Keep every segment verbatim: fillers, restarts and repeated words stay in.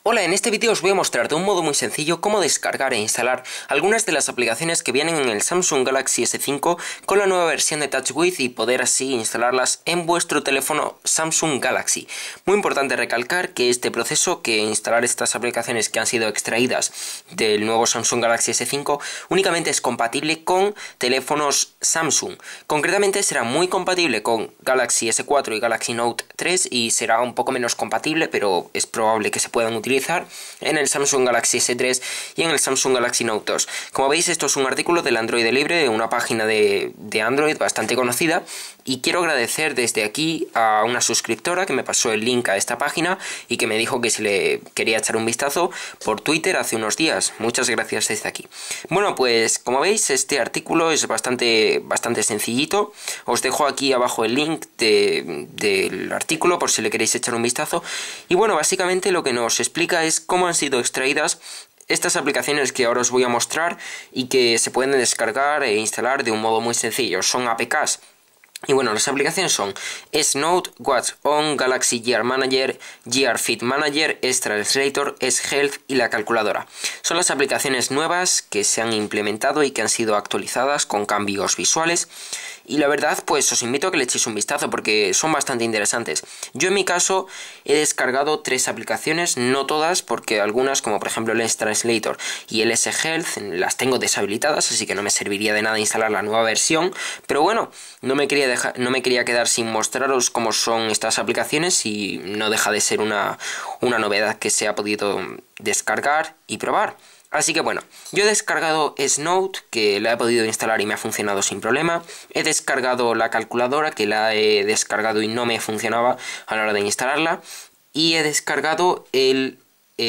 Hola, en este vídeo os voy a mostrar de un modo muy sencillo cómo descargar e instalar algunas de las aplicaciones que vienen en el Samsung Galaxy S cinco con la nueva versión de TouchWiz y poder así instalarlas en vuestro teléfono Samsung Galaxy. Muy importante recalcar que este proceso, que instalar estas aplicaciones que han sido extraídas del nuevo Samsung Galaxy S cinco, únicamente es compatible con teléfonos Samsung. Concretamente será muy compatible con Galaxy S cuatro y Galaxy Note tres y será un poco menos compatible, pero es probable que se puedan utilizar en el Samsung Galaxy S tres y en el Samsung Galaxy Note dos. Como veis, esto es un artículo del Android Libre, una página de, de Android bastante conocida, y quiero agradecer desde aquí a una suscriptora que me pasó el link a esta página y que me dijo que si le quería echar un vistazo por Twitter hace unos días. Muchas gracias desde aquí. Bueno, pues como veis, este artículo es bastante, bastante sencillito. Os dejo aquí abajo el link de, del artículo por si le queréis echar un vistazo. Y bueno, básicamente lo que nos explica es cómo han sido extraídas estas aplicaciones que ahora os voy a mostrar y que se pueden descargar e instalar de un modo muy sencillo. Son A P Ks. Y bueno, las aplicaciones son S-Note, Watch On, Galaxy Gear Manager, Gear Fit Manager, S-Translator, S-Health y la calculadora. Son las aplicaciones nuevas que se han implementado y que han sido actualizadas con cambios visuales. Y la verdad, pues os invito a que le echéis un vistazo porque son bastante interesantes. Yo en mi caso he descargado tres aplicaciones, no todas, porque algunas, como por ejemplo el S-Translator y el S-Health, las tengo deshabilitadas, así que no me serviría de nada instalar la nueva versión. Pero bueno, no me quería dejar, no me quería quedar sin mostraros cómo son estas aplicaciones y no deja de ser una, una novedad que se ha podido descargar y probar. Así que bueno, yo he descargado S-Note, que la he podido instalar y me ha funcionado sin problema. He descargado la calculadora, que la he descargado y no me funcionaba a la hora de instalarla. Y he descargado el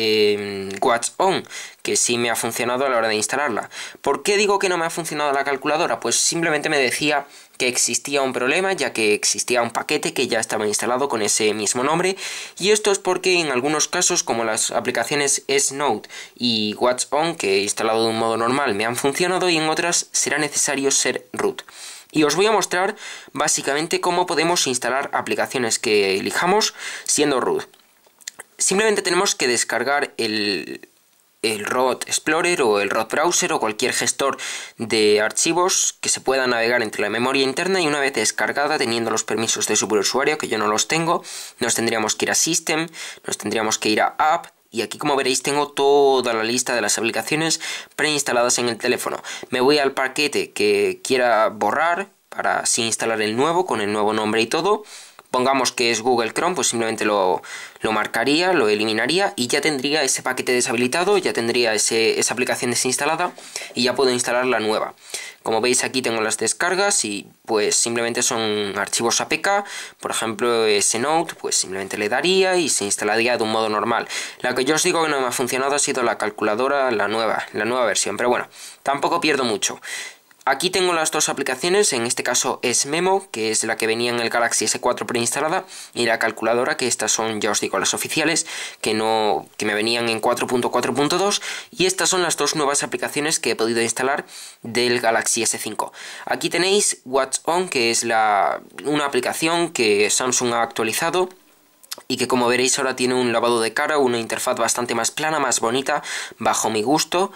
eh, Watch On, que sí me ha funcionado a la hora de instalarla. ¿Por qué digo que no me ha funcionado la calculadora? Pues simplemente me decía que existía un problema, ya que existía un paquete que ya estaba instalado con ese mismo nombre, y esto es porque en algunos casos, como las aplicaciones S-Note y Watch On, que he instalado de un modo normal, me han funcionado, y en otras será necesario ser root. Y os voy a mostrar básicamente cómo podemos instalar aplicaciones que elijamos siendo root. Simplemente tenemos que descargar el el Root Explorer o el Root Browser o cualquier gestor de archivos que se pueda navegar entre la memoria interna, y una vez descargada, teniendo los permisos de superusuario, que yo no los tengo, nos tendríamos que ir a System, nos tendríamos que ir a App, y aquí, como veréis, tengo toda la lista de las aplicaciones preinstaladas en el teléfono. Me voy al paquete que quiera borrar para así instalar el nuevo con el nuevo nombre y todo. Pongamos que es Google Chrome, pues simplemente lo, lo marcaría, lo eliminaría y ya tendría ese paquete deshabilitado, ya tendría ese, esa aplicación desinstalada y ya puedo instalar la nueva. Como veis, aquí tengo las descargas y pues simplemente son archivos A P K. Por ejemplo, S-Note, pues simplemente le daría y se instalaría de un modo normal. La que yo os digo que no me ha funcionado ha sido la calculadora, la nueva, la nueva versión, pero bueno, tampoco pierdo mucho. Aquí tengo las dos aplicaciones, en este caso es Memo, que es la que venía en el Galaxy S cuatro preinstalada, y la calculadora, que estas son, ya os digo, las oficiales, que no que me venían en cuatro punto cuatro punto dos, y estas son las dos nuevas aplicaciones que he podido instalar del Galaxy S cinco. Aquí tenéis Watch On, que es la, una aplicación que Samsung ha actualizado, y que, como veréis, ahora tiene un lavado de cara, una interfaz bastante más plana, más bonita, bajo mi gusto,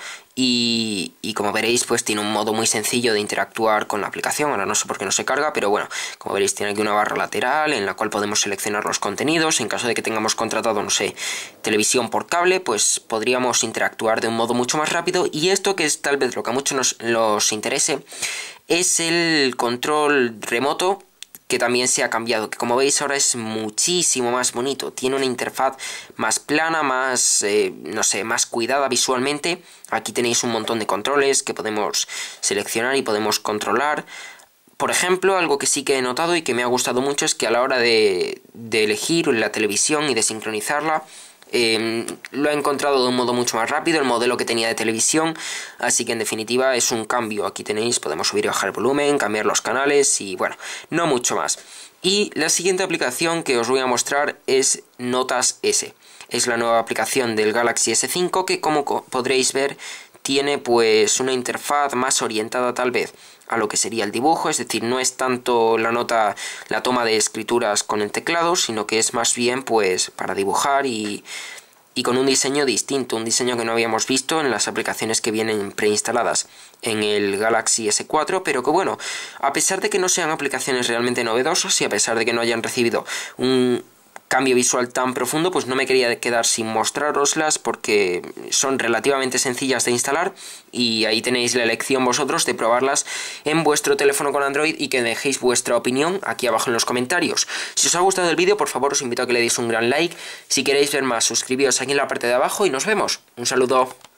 y, y como veréis, pues tiene un modo muy sencillo de interactuar con la aplicación. Ahora no sé por qué no se carga, pero bueno, como veréis, tiene aquí una barra lateral en la cual podemos seleccionar los contenidos. En caso de que tengamos contratado, no sé, televisión por cable, pues podríamos interactuar de un modo mucho más rápido. Y esto, que es tal vez lo que a muchos nos los interese, es el control remoto, que también se ha cambiado, que como veis ahora es muchísimo más bonito, tiene una interfaz más plana, más, eh, no sé, más cuidada visualmente. Aquí tenéis un montón de controles que podemos seleccionar y podemos controlar. Por ejemplo, algo que sí que he notado y que me ha gustado mucho es que a la hora de, de elegir la televisión y de sincronizarla, Eh, lo he encontrado de un modo mucho más rápido, el modelo que tenía de televisión, así que en definitiva es un cambio. Aquí tenéis, podemos subir y bajar el volumen, cambiar los canales y bueno, no mucho más. Y la siguiente aplicación que os voy a mostrar es Notas S. Es la nueva aplicación del Galaxy S cinco que, como podréis ver, tiene pues una interfaz más orientada tal vez a lo que sería el dibujo, es decir, no es tanto la nota, la toma de escrituras con el teclado, sino que es más bien pues para dibujar y, y con un diseño distinto, un diseño que no habíamos visto en las aplicaciones que vienen preinstaladas en el Galaxy ese cuatro, pero que bueno, a pesar de que no sean aplicaciones realmente novedosas y a pesar de que no hayan recibido un cambio visual tan profundo, pues no me quería quedar sin mostraroslas porque son relativamente sencillas de instalar y ahí tenéis la elección vosotros de probarlas en vuestro teléfono con Android y que dejéis vuestra opinión aquí abajo en los comentarios. Si os ha gustado el vídeo, por favor os invito a que le deis un gran like. Si queréis ver más, suscribíos aquí en la parte de abajo y nos vemos. Un saludo.